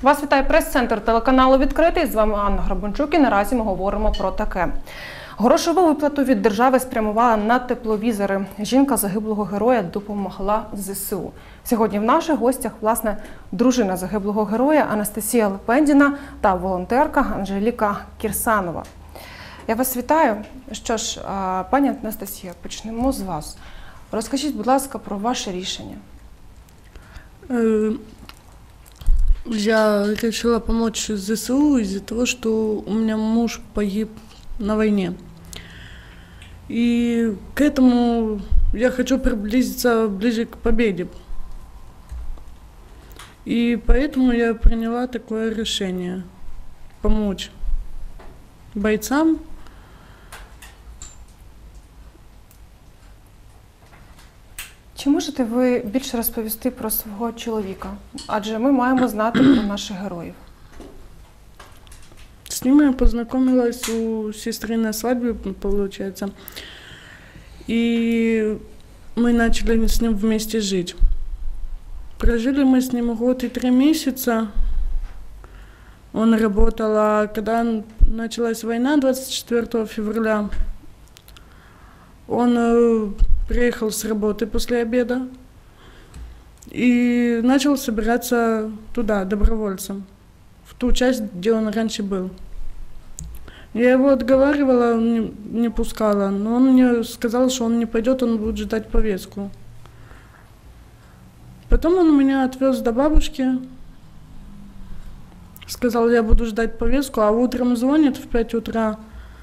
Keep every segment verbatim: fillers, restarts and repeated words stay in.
Вас вітає прес-центр телеканалу «Відкритий». З вами Анна Грабанчук і наразі ми говоримо про таке. Грошову виплату від держави спрямувала на тепловізори. Жінка загиблого героя допомогла ЗСУ. Сьогодні в наших гостях, власне, дружина загиблого героя Анастасія Лепендіна та волонтерка Анжеліка Кірсанова. Я вас вітаю. Що ж, пані Анастасія, почнемо з вас. Розкажіть, будь ласка, про ваше рішення. Я решила помочь ЗСУ из-за того, что у меня муж погиб на войне. И к этому я хочу приблизиться ближе к победе. И поэтому я приняла такое решение – помочь бойцам. Чи можете ви більше розповісти про свого чоловіка? Адже ми маємо знати про наших героїв. С ним я познакомилась у сестры на свадьбе, получается. И мы начали с ним вместе жить. Прожили мы с ним год и три месяца. Он работал, а когда началась война двадцать четвёртого февраля, он приехал с работы после обеда и начал собираться туда, добровольцем, в ту часть, где он раньше был. Я его отговаривала, не, не пускала, но он мне сказал, что он не пойдет, он будет ждать повестку. Потом он меня отвез до бабушки, сказал, я буду ждать повестку, а утром звонит в пять утра,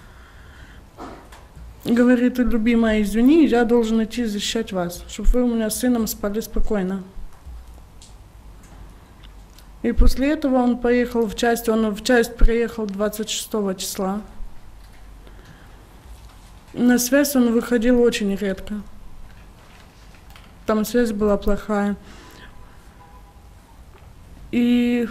говорит: любимая, извини, я должен идти защищать вас, чтобы вы у меня с сыном спали спокойно. И после этого он поехал в часть, он в часть приехал двадцать шестого числа. На связь он выходил очень редко. Там связь была плохая. И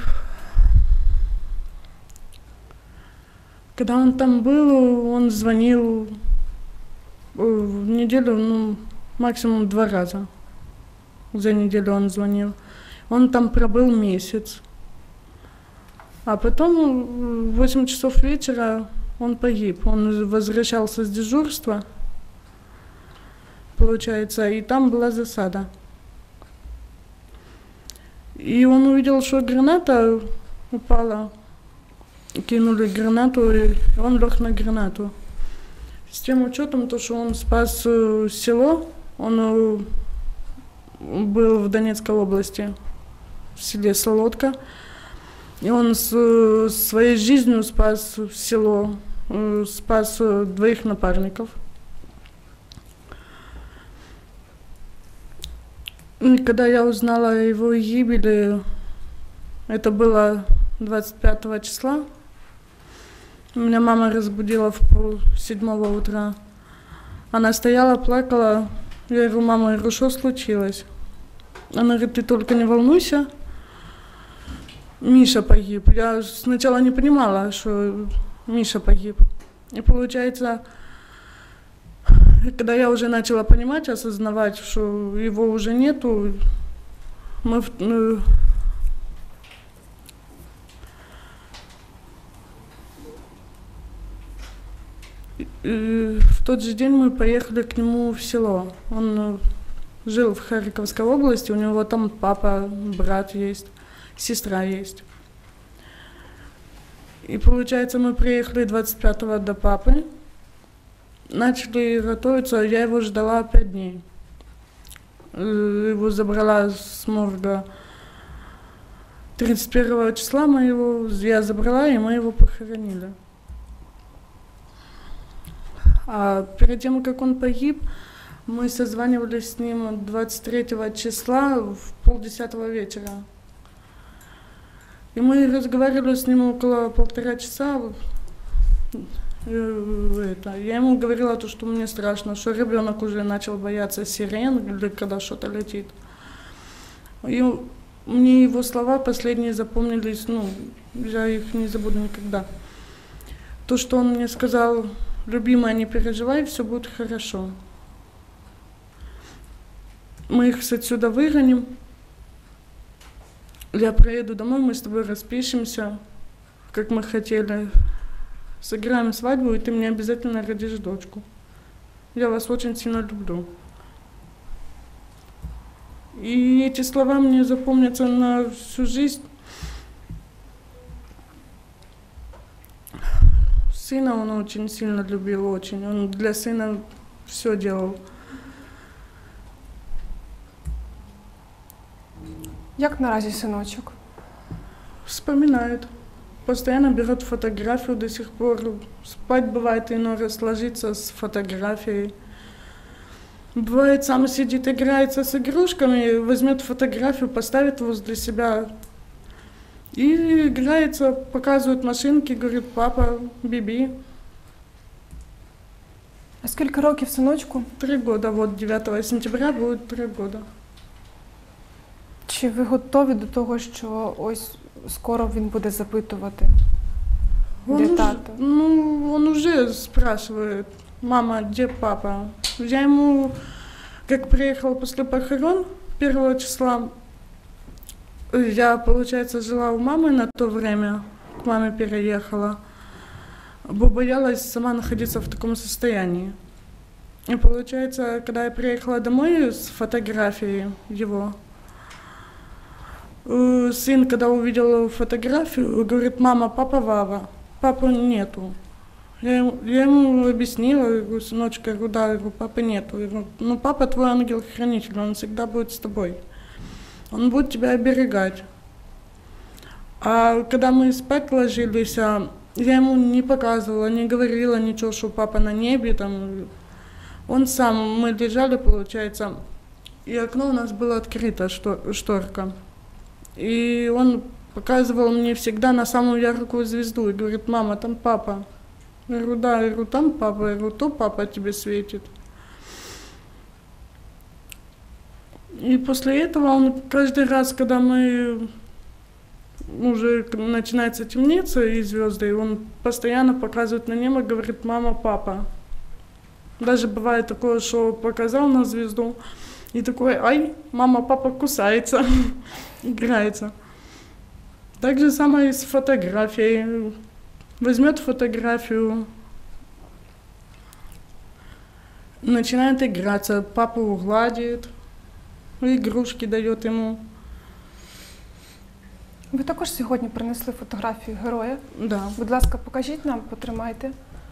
когда он там был, он звонил в неделю, ну, максимум два раза. За неделю он звонил. Он там пробыл месяц. А потом в восемь часов вечера он погиб. Он возвращался с дежурства, получается, и там была засада. И он увидел, что граната упала, кинули гранату, и он лег на гранату. С тем учетом, то, что он спас село, он был в Донецкой области, в селе Солодка, и он с своей жизнью спас село, спас двоих напарников. И когда я узнала о его гибели, это было двадцать пятого числа, меня мама разбудила в пол седьмого утра. Она стояла, плакала. Я говорю: мама, я говорю, что случилось? Она говорит: ты только не волнуйся, Миша погиб. Я сначала не понимала, что Миша погиб. И получается, когда я уже начала понимать, осознавать, что его уже нету, мы в, ну, в тот же день мы поехали к нему в село. Он жил в Харьковской области, у него там папа, брат есть, сестра есть. И получается, мы приехали двадцать пятого до папы, начали готовиться, я его ждала пять дней. Его забрала с морга тридцать первого числа, мы его, я забрала, и мы его похоронили. А перед тем, как он погиб, мы созванивались с ним двадцать третьего числа в полдесятого вечера. И мы разговаривали с ним около полтора часа. Это, я ему говорила то, что мне страшно, что ребенок уже начал бояться сирен, или когда что-то летит. И мне его слова последние запомнились, ну, я их не забуду никогда. То, что он мне сказал: любимая, не переживай, все будет хорошо. Мы их отсюда выгоним. я приеду домой, мы с тобой распишемся, как мы хотели, сыграем свадьбу, и ты мне обязательно родишь дочку. Я вас очень сильно люблю. И эти слова мне запомнятся на всю жизнь. Сына он очень сильно любил, очень. Он для сына все делал. Як наразі синочок? Вспоминает. Постоянно берет фотографию до сих пор. Спать бывает иной раз, ложится с фотографией. Бывает, сам сидит, играется с игрушками, возьмет фотографию, поставит возле себя и играется, показывает машинки, говорит: папа, биби. А скільки років синочку? Три года, вот девятого сентября будет три года. Чи ви готові до того, що ось скоро він буде запитувати, Он де уже, тато? ну, он уже спрашивает: мама, где папа? Я ему, как приехала после похорон первого числа, я, получается, жила у мамы на то время, к маме переехала, бо боялась сама находиться в таком состоянии. И получается, когда я приехала домой с фотографией его, э, сын, когда увидел фотографию, говорит: мама, папа Вава, папы нету. Я ему, я ему объяснила, я говорю: сыночка, я говорю, да, я говорю, папы нету. Я говорю: ну папа твой ангел-хранитель, он всегда будет с тобой. Он будет тебя оберегать. А когда мы спать ложились, я ему не показывала, не говорила ничего, что папа на небе. Там. Он сам, мы лежали, получается, и окно у нас было открыто, шторка. И он показывал мне всегда на самую яркую звезду и говорит: мама, там папа. Я говорю: да, я говорю, там папа, я говорю, то папа тебе светит. И после этого он каждый раз, когда мы уже начинается темнеться и звезды, он постоянно показывает на небо, говорит: мама, папа. Даже бывает такое, что показал на звезду и такой: ай, мама, папа кусается, играется. Так же самое и с фотографией. Возьмет фотографию, начинает играться, папу гладит, игрушки дает ему. Ви також сьогодні принесли фотографію героя. Да. Будь ласка, покажіть нам, потримайте.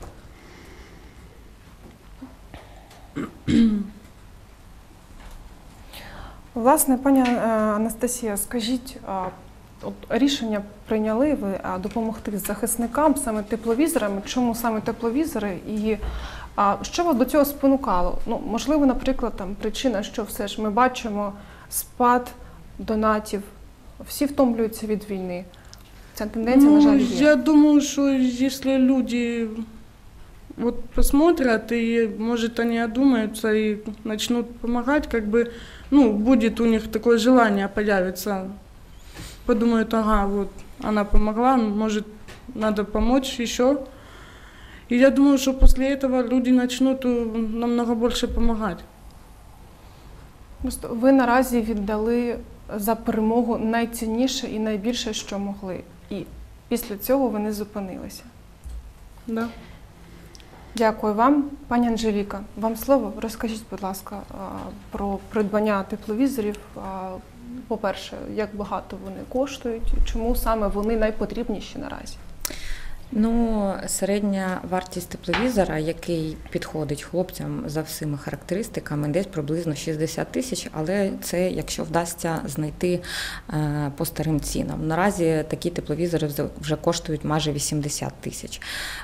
Власне, пані е, Анастасія, скажіть, а, от рішення прийняли ви а, допомогти захисникам саме тепловізорами. Чому саме тепловізори? І а, що вас до цього спонукало? Ну, можливо, наприклад, там причина, що все ж ми бачимо спад донатів, всі втомлюються від війни. Ця тенденція, Ну, на жаль, є. я думаю, что если люди вот посмотрят, и, может, они одумаются и начнут помогать, как бы, ну, будет у них такое желание появится. Подумают: ага, вот, она помогла, может, надо помочь еще. И я думаю, что после этого люди начнут э, намного больше помогать. Просто ви наразі віддали за перемогу найцінніше і найбільше, що могли. І після цього ви не зупинилися. Да. Дякую вам. Пані Анжеліка, вам слово. Розкажіть, будь ласка, про придбання тепловізорів. По-перше, як багато вони коштують, чому саме вони найпотрібніші наразі? Ну, середня вартість тепловізора, який підходить хлопцям за всіма характеристиками, десь приблизно шістдесят тисяч, але це якщо вдасться знайти по старим цінам. Наразі такі тепловізори вже коштують майже вісімдесят тисяч.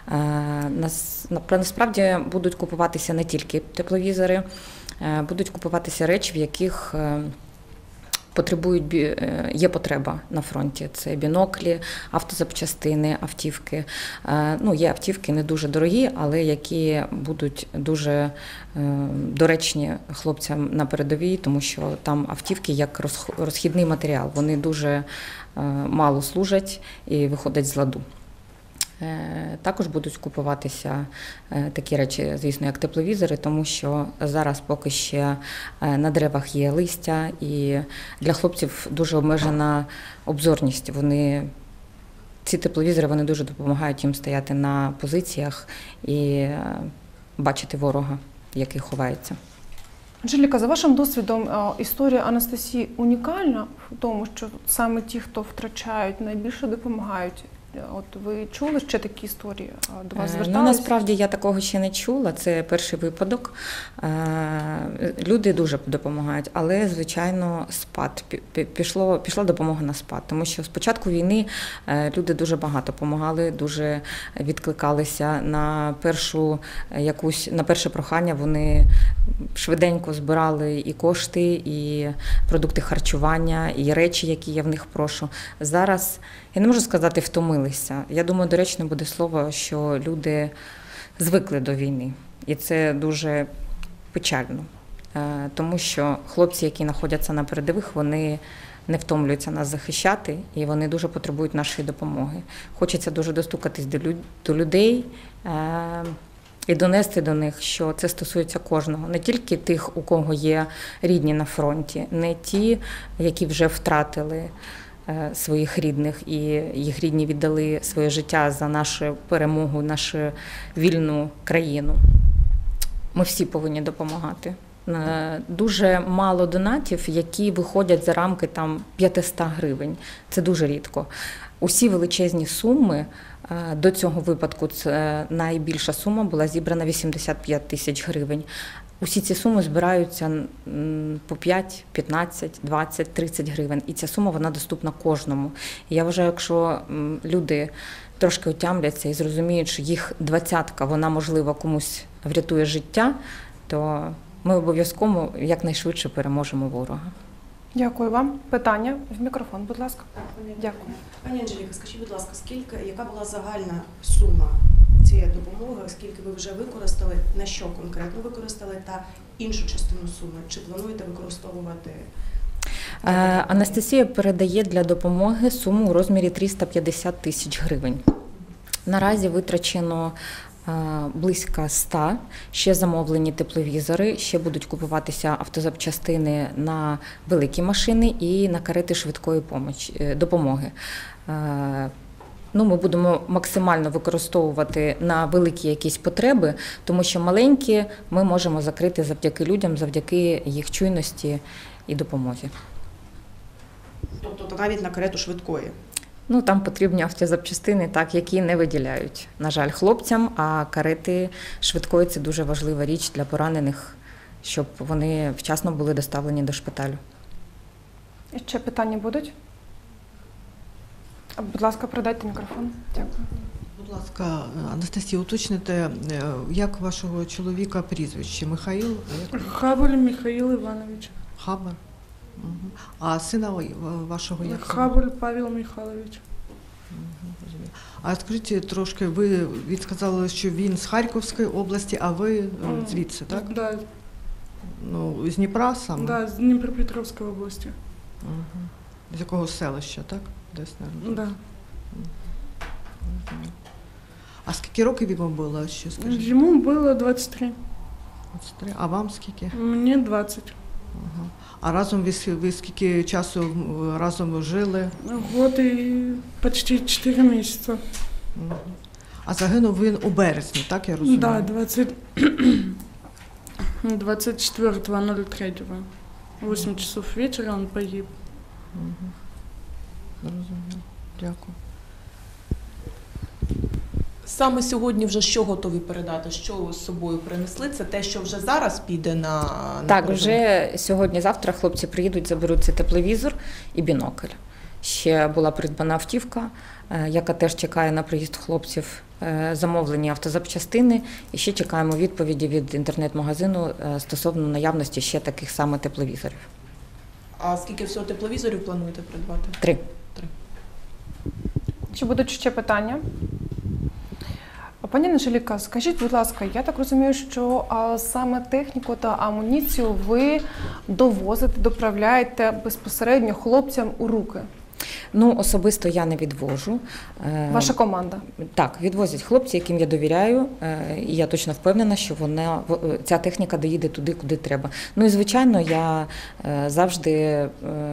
Насправді будуть купуватися не тільки тепловізори, будуть купуватися речі, в яких потребують, є потреба на фронті. Це біноклі, автозапчастини, автівки. Ну, є автівки не дуже дорогі, але які будуть дуже доречні хлопцям на передовій, тому що там автівки як розхідний матеріал. Вони дуже мало служать і виходять з ладу. Е, Також будуть купуватися е, такі речі, звісно, як тепловізори, тому що зараз поки ще е, на деревах є листя, і для хлопців дуже обмежена обзорність. Вони, ці тепловізори вони дуже допомагають їм стояти на позиціях і е, бачити ворога, який ховається. Анжеліка, за вашим досвідом, е, історія Анастасії унікальна в тому, що саме ті, хто втрачають, найбільше допомагають. От ви чули ще такі історії? До вас Е, звертались? Ну, насправді я такого ще не чула, це перший випадок. Е, Люди дуже допомагають, але, звичайно, спад, пі- пішло, пішла допомога на спад, тому що з початку війни е, люди дуже багато допомагали, дуже відкликалися на першу якусь, на перше прохання, вони швиденько збирали і кошти, і продукти харчування, і речі, які я в них прошу. Зараз, я не можу сказати, втомилися. Я думаю, доречно буде слово, що люди звикли до війни. І це дуже печально. Е, Тому що хлопці, які знаходяться на передових, вони не втомлюються нас захищати, і вони дуже потребують нашої допомоги. Хочеться дуже достукатись до люд- до людей, е, і донести до них, що це стосується кожного, не тільки тих, у кого є рідні на фронті, не ті, які вже втратили е, своїх рідних, і їх рідні віддали своє життя за нашу перемогу, нашу вільну країну. Ми всі повинні допомагати. Е, Дуже мало донатів, які виходять за рамки там п'ятсот гривень. Це дуже рідко. Усі величезні суми, е, до цього випадку це найбільша сума була зібрана вісімдесят п'ять тисяч гривень. Усі ці суми збираються м, по п'ять, п'ятнадцять, двадцять, тридцять гривень. І ця сума, вона доступна кожному. І я вважаю, якщо м, люди трошки отямляться і зрозуміють, що їх двадцятка, вона, можливо, комусь врятує життя, то ми обов'язково якнайшвидше переможемо ворога. Дякую вам. Питання в мікрофон, будь ласка. Так, пані Дякую. Пані Анжеліка, скажіть, будь ласка, скільки, яка була загальна сума цієї допомоги, скільки ви вже використали, на що конкретно використали, та іншу частину суми? Чи плануєте використовувати? Е, Анастасія передає для допомоги суму у розмірі триста п'ятдесят тисяч гривень. Наразі витрачено е, близько ста, ще замовлені тепловізори, ще будуть купуватися автозапчастини на великі машини і на карети швидкої помочі- е, допомоги. Е, Ну, ми будемо максимально використовувати на великі якісь потреби, тому що маленькі ми можемо закрити завдяки людям, завдяки їх чуйності і допомозі. Тобто навіть на карету швидкої? Ну, там потрібні автозапчастини, так, які не виділяють, на жаль, хлопцям, а карети швидкої – це дуже важлива річ для поранених, щоб вони вчасно були доставлені до шпиталю. І ще питання будуть? А, будь ласка, передайте мікрофон. Дякую. Будь ласка, Анастасія, уточните, е, як вашого чоловіка прізвище? Михаїл? Як? Хабаль Михаил Иванович. Хабар? Угу. А сина ва- вашого як? звати? Хабаль Павел Михайлович. Мгм, розумію. А скажіть трошки, ви відсказали, що він з Харківської області, а ви е, М, звідси, так? Да, Ну, з Дніпра саме? да, с Днепропетровской области. Угу. З якого селища, так? Десь, народився? Да. Розумію. А скільки років йому було, ще скажіть? Ему было двадцать три, двадцять три. А вам скільки? мне двадцать. Ага. А разом ви, с- ви скільки часу м, разом жили? Год и почти четыре месяца. Мгм. А загинув він у березні, так я розумію? Да, двадцать... двадцать четвёртого ноль третьего. восемь часов вечера он погиб. Мгм. Зрозуміло. Дякую. Саме сьогодні вже що готові передати? Що ви з собою принесли? Це те, що вже зараз піде на, на Так, передову? вже сьогодні-завтра хлопці приїдуть, заберуть цей тепловізор і бінокль. Ще була придбана автівка, е, яка теж чекає на приїзд хлопців, е, замовлені автозапчастини. І ще чекаємо відповіді від інтернет-магазину е, стосовно наявності ще таких саме тепловізорів. А скільки всього тепловізорів плануєте придбати? Три. Чи будуть ще питання? Пані Анжеліка, скажіть, будь ласка, я так розумію, що а, саме техніку та амуніцію ви довозите, доправляєте безпосередньо хлопцям у руки. Ну, особисто я не відвожу. Е, Ваша команда? Так, відвозять хлопці, яким я довіряю, е, і я точно впевнена, що вона, в- ця техніка доїде туди, куди треба. Ну і, звичайно, я е, завжди, е,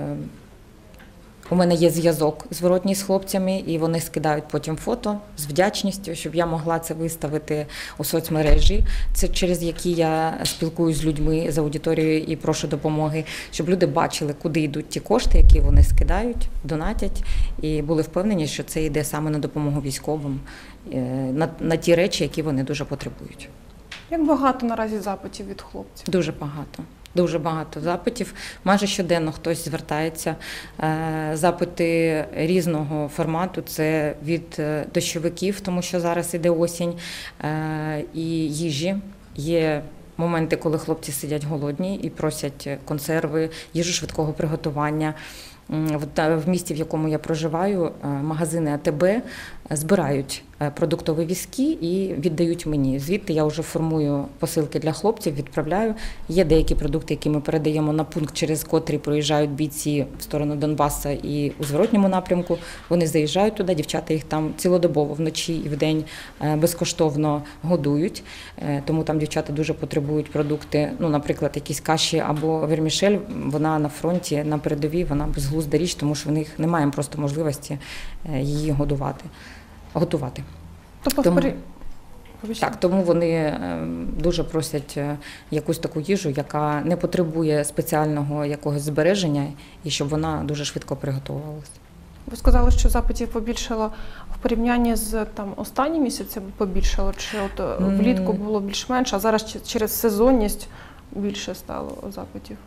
у мене є зв'язок зворотній з хлопцями, і вони скидають потім фото з вдячністю, щоб я могла це виставити у соцмережі, це через які я спілкуюсь з людьми, з аудиторією і прошу допомоги, щоб люди бачили, куди йдуть ті кошти, які вони скидають, донатять, і були впевнені, що це йде саме на допомогу військовим, е, на, на ті речі, які вони дуже потребують. Як багато наразі запитів від хлопців? Дуже багато. Дуже багато запитів. Майже щоденно хтось звертається. Е, Запити різного формату. Це від е, дощовиків, тому що зараз іде осінь, е, і їжі. Є моменти, коли хлопці сидять голодні і просять консерви, їжу швидкого приготування. М, в- та- В місті, в якому я проживаю, е, магазини А Те Бе збирають е, продуктові візки і віддають мені. Звідти я вже формую посилки для хлопців, відправляю. Є деякі продукти, які ми передаємо на пункт, через котрий проїжджають бійці в сторону Донбаса і у зворотньому напрямку. Вони заїжджають туди, дівчата їх там цілодобово вночі і вдень е, безкоштовно годують. Е, Тому там дівчата дуже потребують продукти. Ну, наприклад, якісь каші або вермішель. Вона на фронті, на передовій, вона безглузда річ, тому що в них немає просто можливості е, її годувати. Готувати. Тобто, Тому- в порі... Вибачте. Так, тому вони е, дуже просять е, якусь таку їжу, яка не потребує спеціального якогось збереження, і щоб вона дуже швидко приготувалася. Ви сказали, що запитів побільшало в порівнянні з там останні місяці побільшало, чи от е, М. влітку було більш-менш, а зараз чи- через сезонність більше стало запитів?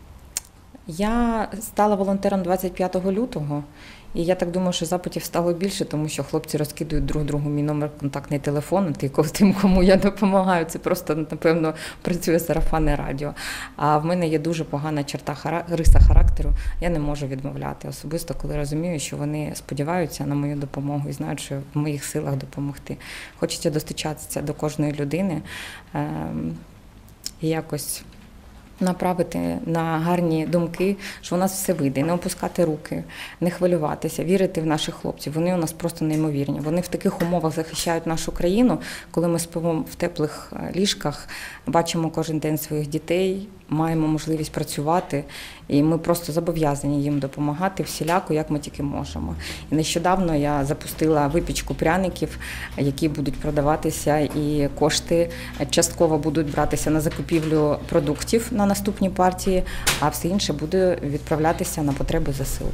Я стала волонтером двадцять п'ятого лютого, і я так думаю, що запитів стало більше, тому що хлопці розкидують друг другу мій номер контактний телефон, ти- тим, кому я допомагаю. Це просто, напевно, працює сарафанне радіо. А в мене є дуже погана черта, хара- риса характеру, я не можу відмовляти. Особисто, коли розумію, що вони сподіваються на мою допомогу і знають, що в моїх силах допомогти. Хочеться достучатися до кожної людини ем, і якось направити на гарні думки, що у нас все вийде, не опускати руки, не хвилюватися, вірити в наших хлопців. Вони у нас просто неймовірні. Вони в таких умовах захищають нашу країну, коли ми спимо в теплих е, ліжках, бачимо кожен день своїх дітей, маємо можливість працювати, і ми просто зобов'язані їм допомагати всіляко, як ми тільки можемо. І нещодавно я запустила випічку пряників, які будуть продаватися, і кошти частково будуть братися на закупівлю продуктів на наступні партії, а все інше буде відправлятися на потреби Зе Се У.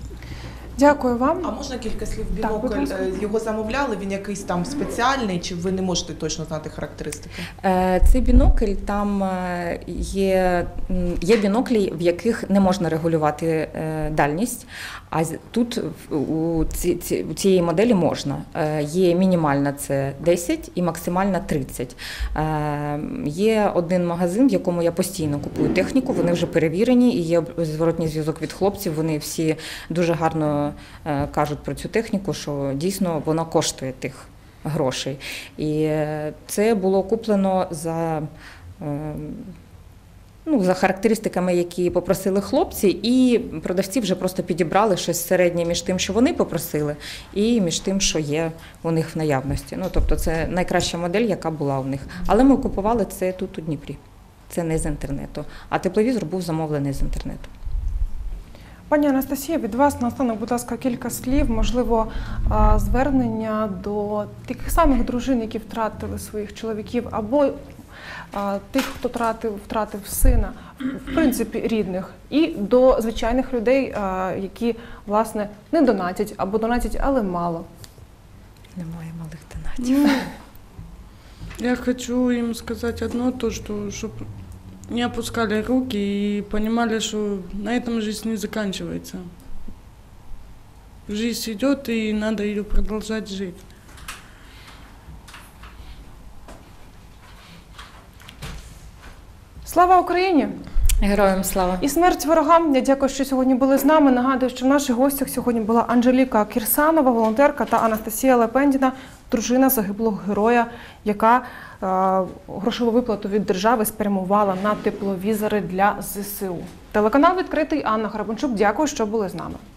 Дякую вам. А можна кілька слів? Так, будь Бінокль, ласка. е, його замовляли, він якийсь там спеціальний, чи ви не можете точно знати характеристики? Е, Цей бінокль, там е, є, м, є біноклі, в яких не можна регулювати е, дальність, а з- тут в- у ці- ці- у цієї моделі можна. Е, Є мінімальна – це десять і максимальна – тридцять. Е, Є один магазин, в якому я постійно купую техніку, вони вже перевірені, і є зворотній зв'язок від хлопців, вони всі дуже гарно е, кажуть про цю техніку, що дійсно вона коштує тих грошей. І е, це було куплено за, е, ну, за характеристиками, які попросили хлопці, і продавці вже просто підібрали щось середнє між тим, що вони попросили, і між тим, що є у них в наявності. Ну, тобто це найкраща модель, яка була у них. Але ми купували це тут у Дніпрі. Це не з інтернету. А тепловізор був замовлений з інтернету. Пані Анастасія, від вас наостанок, будь ласка, кілька слів, можливо, а, звернення до тих самих дружин, які втратили своїх чоловіків, або а, тих, хто втратив, втратив сина, в принципі, рідних, і до звичайних людей, а, які, власне, не донатять, або донатять, але мало. Немає малих донатів. Ну, я хочу им сказать одно, то, что чтобы не опускали руки и понимали, что на этом жизнь не заканчивается. Жизнь идет, и надо ее продолжать жить. Слава Україні! Героям слава! І смерть ворогам. Я дякую, що сьогодні були з нами. Нагадую, що в наших гостях сьогодні була Анжеліка Кірсанова, волонтерка, та Анастасія Лепендіна, дружина загиблого героя, яка е, грошову виплату від держави спрямувала на тепловізори для Зе Се У. Телеканал відкритий. Анна Грабанчук. Дякую, що були з нами.